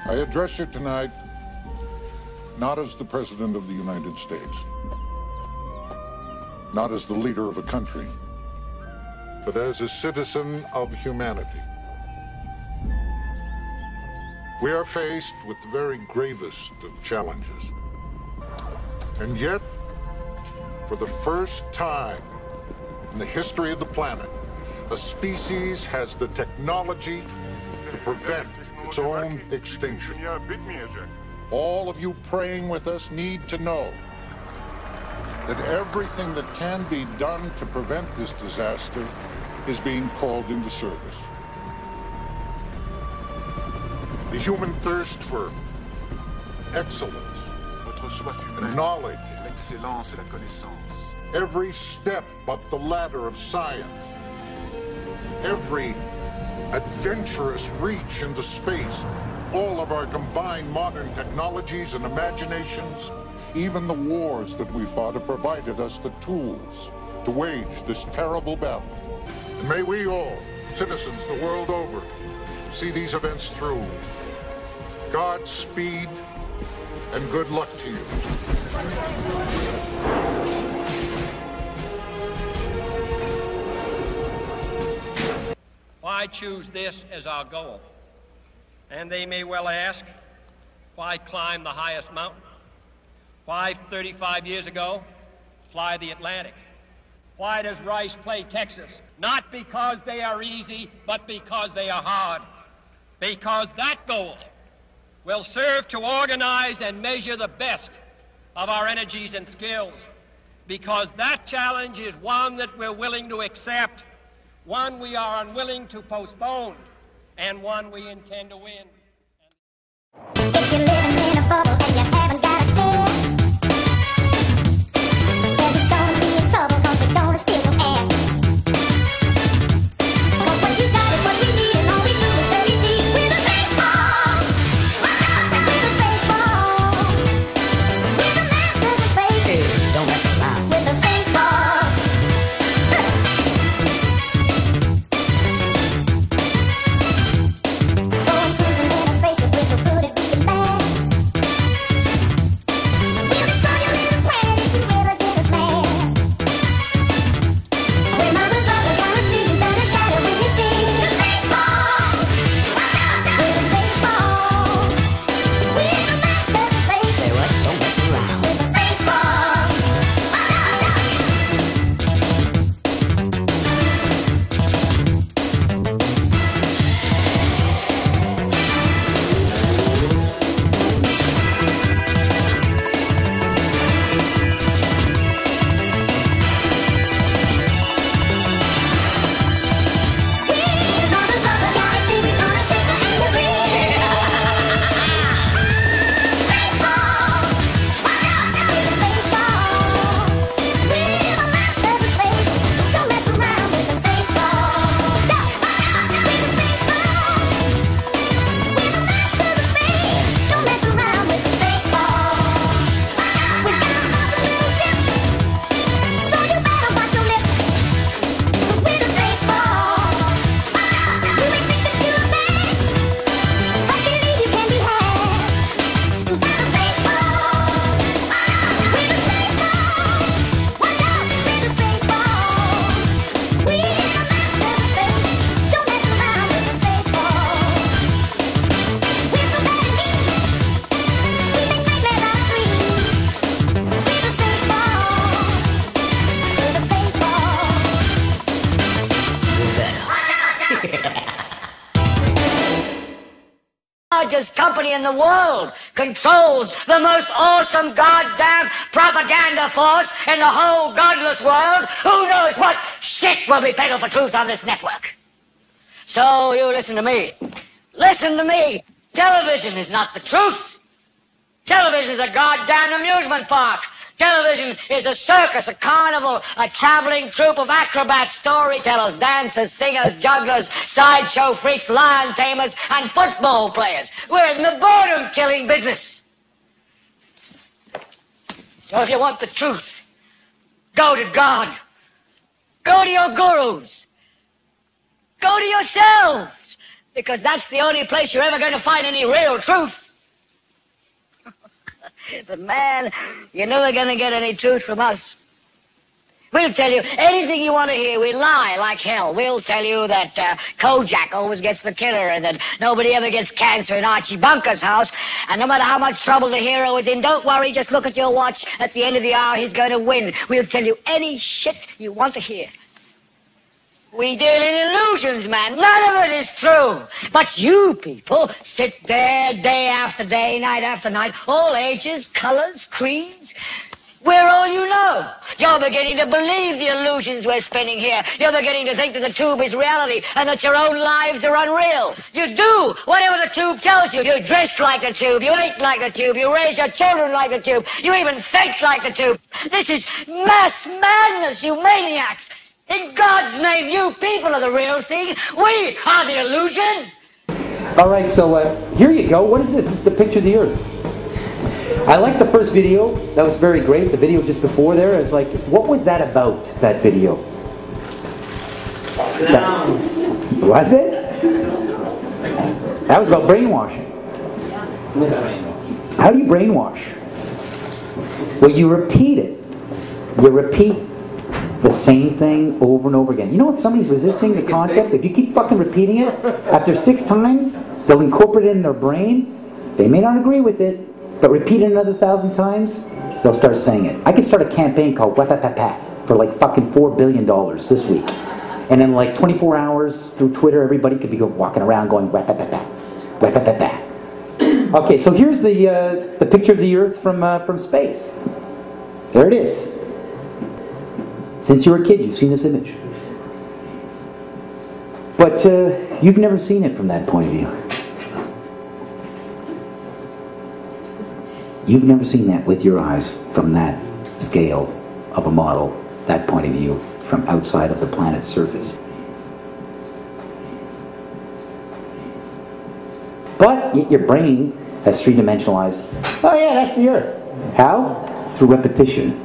I address you tonight not as the President of the United States, not as the leader of a country, but as a citizen of humanity. We are faced with the very gravest of challenges. And yet, for the first time in the history of the planet, a species has the technology to prevent its own extinction. All of you praying with us need to know that everything that can be done to prevent this disaster is being called into service. The human thirst for excellence and knowledge, every step up the ladder of science, every adventurous reach into space, all of our combined modern technologies and imaginations, even the wars that we fought have provided us the tools to wage this terrible battle. And may we all, citizens the world over, see these events through. Godspeed and good luck to you. Why choose this as our goal? And they may well ask, why climb the highest mountain? Why 35 years ago fly the Atlantic? Why does Rice play Texas? Not because they are easy, but because they are hard. Because that goal will serve to organize and measure the best of our energies and skills. Because that challenge is one that we're willing to accept, one we are unwilling to postpone, and one we intend to win. If you're living in a bubble and you haven't got a care, then you're gonna be in trouble, 'cause they're gonna steal your air. 'Cause what you got is what we need, and all we do is dirty deeds with a baseball. Watch out, with a baseball. We're the masters of space. Hey, don't mess around. With a baseball. Going cruising in a spaceship, we're so good at being bad. We'll destroy your little planet if you ever get us mad. We're mothers of the galaxy, thunder shadow when you see the baseball. Watch out, with a baseball. We're the masters of space. Say what? Don't mess around. With a baseball. Watch out. We're mothers of the galaxy, we're gonna take her and you're free. Baseball. Watch out, with a baseball. We're the masters of space. Don't mess around with the baseball. Watch out, with the baseball. We're the masters of space. Don't mess around with the baseball. We've got an awesome little ship, so you better watch your lip. 'Cause we're the baseball. You may think that you're bad, but believe you can be had. We've got the baseball. We're the baseball. Watch out, we're the baseball. We're the masters of space. Don't mess around with the baseball. We're so bad and mean, we make nightmares out of dreams. We're the baseball. We're the baseball. You better. Largest company in the world controls the most awesome goddamn propaganda force in the whole godless world. Who knows what shit will be peddled for truth on this network? So you listen to me. Listen to me. Television is not the truth. Television is a goddamn amusement park. Television is a circus, a carnival, a traveling troupe of acrobats, storytellers, dancers, singers, jugglers, sideshow freaks, lion tamers, and football players. We're in the boredom-killing business. So if you want the truth, go to God. Go to your gurus. Go to yourselves. Because that's the only place you're ever going to find any real truth. But man, you're never going to get any truth from us. We'll tell you anything you want to hear. We lie like hell. We'll tell you that Kojak always gets the killer and that nobody ever gets cancer in Archie Bunker's house. And no matter how much trouble the hero is in, don't worry, just look at your watch. At the end of the hour, he's going to win. We'll tell you any shit you want to hear. We deal in illusions, man. None of it is true. But you people sit there day after day, night after night, all ages, colors, creeds. We're all you know. You're beginning to believe the illusions we're spinning here. You're beginning to think that the tube is reality and that your own lives are unreal. You do whatever the tube tells you. You dress like the tube. You eat like the tube. You raise your children like the tube. You even think like the tube. This is mass madness, you maniacs. In God's name, you people are the real thing. We are the illusion. All right, so here you go. What is this? This is the picture of the Earth. I liked the first video. That was very great. The video just before there, it's like, what was that about, that video? Was it? That was about brainwashing. How do you brainwash? Well, you repeat it. You repeat the same thing over and over again. You know, if somebody's resisting the concept, if you keep fucking repeating it, after 6 times, they'll incorporate it in their brain. They may not agree with it, but repeat it another 1,000 times, they'll start saying it. I could start a campaign called Wethapapat for like fucking $4 billion this week. And in like 24 hours through Twitter, everybody could be walking around going Wethapapat, Wethapapat. Okay, so here's the picture of the Earth from space. There it is. Since you were a kid, you've seen this image. But you've never seen it from that point of view. You've never seen that with your eyes from that scale of a model, that point of view, from outside of the planet's surface. But yet your brain has three-dimensionalized, oh yeah, that's the Earth. How? Through repetition.